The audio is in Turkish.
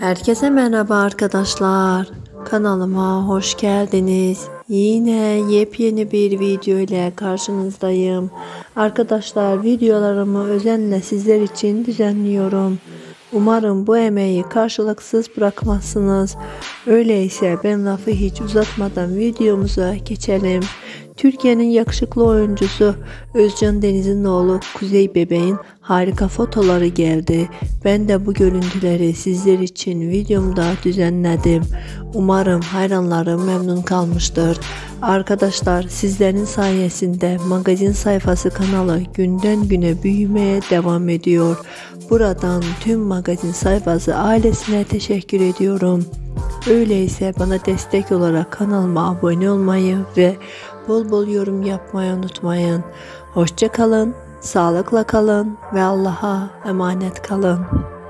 Herkese merhaba arkadaşlar. Kanalıma hoş geldiniz. Yine yepyeni bir video ile karşınızdayım. Arkadaşlar videolarımı özenle sizler için düzenliyorum. Umarım bu emeği karşılıksız bırakmazsınız. Öyleyse ben lafı hiç uzatmadan videomuza geçelim. Türkiye'nin yakışıklı oyuncusu Özcan Deniz'in oğlu Kuzey Bebeğin harika fotoları geldi. Ben de bu görüntüleri sizler için videomda düzenledim. Umarım hayranlarım memnun kalmıştır. Arkadaşlar sizlerin sayesinde magazin sayfası kanalı günden güne büyümeye devam ediyor. Buradan tüm magazin sayfası ailesine teşekkür ediyorum. Öyleyse bana destek olarak kanalıma abone olmayı ve bol bol yorum yapmayı unutmayın. Hoşça kalın, sağlıkla kalın ve Allah'a emanet kalın.